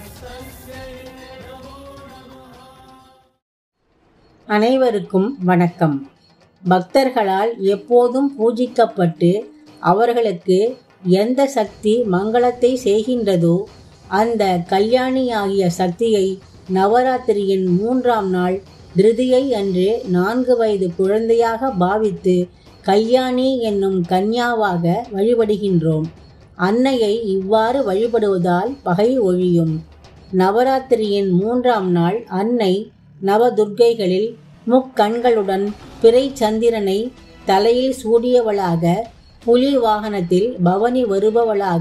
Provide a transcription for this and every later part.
அனைவருக்கும் வணக்கம். பக்தர்களால் எப்போதும் பூஜிக்கப்பட்டு அவர்களுக்கு எந்த சக்தி மங்களத்தை செய்கின்றதோ அந்த கல்யாணியாகிய சக்தியை நவராத்திரியின் 3ஆம் நாள் திருதியை அன்று 4 வயது குழந்தையாக பாவித்து கல்யாணி என்னும் கன்யாவாக வழிபடுகின்றோம். அன்னையை இவ்வாறு வழிபடுவதால் பகை ஒழியும். நவராத்திரியின் 3ஆம் நாள் அன்னை நவதுர்க்கைகளில் முக்கண்களுடன் பிறை சந்திரனை தலையில் சூடியவளாக, புலி வாகனத்தில் பவனி வருபவளாக,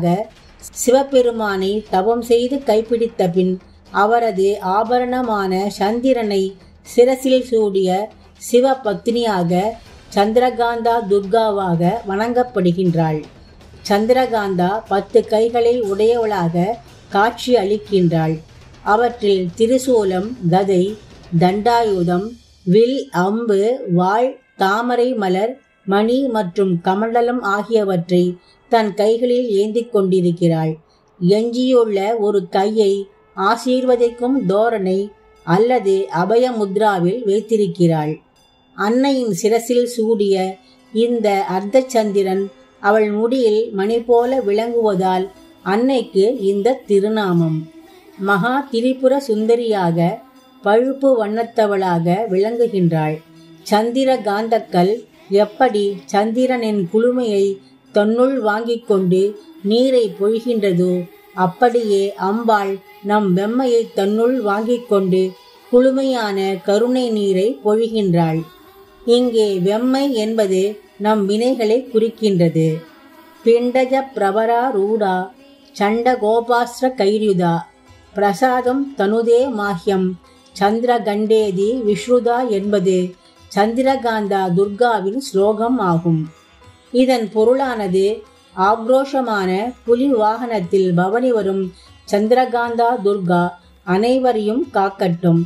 சிவபெருமானை தவம் செய்து கைப்பிடித்த பின் அவரது ஆபரணமான சந்திரனை சிரசில் சூடிய சிவபத்னியாக சந்திரகாந்தா துர்காவாக வணங்கப்படுகின்றாள். சந்திரகாந்தா 10 கைகளை உடையவளாக காட்சி அளிக்கின்றாள். அவற்றில் திரிசூலம், கதை, தண்டாயுதம், வில், அம்பு, வாள், தாமரை மலர், மணி மற்றும் கமண்டலம் ஆகியவற்றை தன் கைகளில் ஏந்திக் கொண்டிருக்கிறாள். எஞ்சியுள்ள ஒரு கையை ஆசீர்வதிக்கும் தோரணை அல்லது அபயமுத்ராவில் வைத்திருக்கிறாள். அன்னையின் சிரசில் சூடிய இந்த அர்த்தச்சந்திரன் அவள் முடியில் மணி போல விளங்குவதால் அன்னைக்கு இந்த திருநாமம். மகா திரிபுர சுந்தரியாக பழுப்பு வண்ணத்தவளாக விளங்குகின்றாள். சந்திர காந்தக்கல் எப்படி சந்திரனின் குளுமையை தன்னுள் வாங்கிக் கொண்டு நீரை பொழிகின்றதோ அப்படியே அம்பாள் நம் வெம்மையை தன்னுள் வாங்கிக் கொண்டு குளுமையான கருணை நீரை பொழிகின்றாள். இங்கே வெம்மை என்பது நம் வினைகளை குறிக்கின்றது. பிண்டஜ பிரவரா ரூடா சண்ட கோபாஸ்ர கைரியுதா பிரசாதம் தனுதே மாஹ்யம் சந்திரகண்டேதி விஸ்ருதா என்பது சந்திரகாந்தா துர்காவின் ஸ்லோகம் ஆகும். இதன் பொருளானது ஆக்ரோஷமான புலி வாகனத்தில் பவனி வரும் சந்திரகாந்தா துர்கா அனைவரையும் காக்கட்டும்.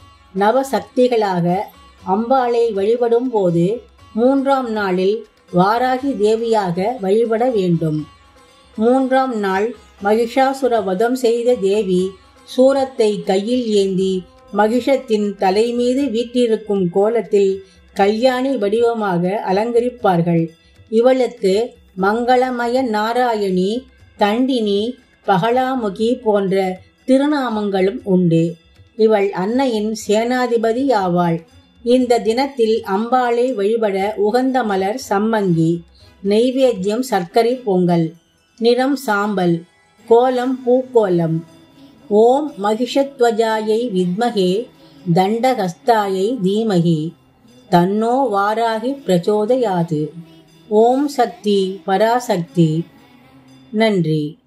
நவசக்திகளாக அம்பாளை வழிபடும் போது 3ஆம் நாளில் வாராகி தேவியாக வழிபட வேண்டும். 3ஆம் நாள் மகிஷாசுர வதம் செய்த தேவி சூரத்தை கையில் ஏந்தி மகிஷத்தின் தலைமீது வீற்றிருக்கும் கோலத்தில் கல்யாணி வடிவமாக அலங்கரிப்பார்கள். இவளுக்கு மங்களமய நாராயணி, தண்டினி, பகலாமுகி போன்ற திருநாமங்களும் உண்டு. இவள் அன்னையின் சேனாதிபதி ஆவாள். இந்த தினத்தில் அம்பாளை வழிபட உகந்த மலர் சம்மங்கி, நெய்வேத்தியம் சர்க்கரை பொங்கல், நிறம் சாம்பல், கோலம் பூக்கோலம். ஓம் மகிஷத்வஜாயை வித்மகே தண்டஹஸ்தாயை தீமகி தன்னோ வாராகி பிரச்சோதயாது. ஓம் சக்தி பராசக்தி. நன்றி.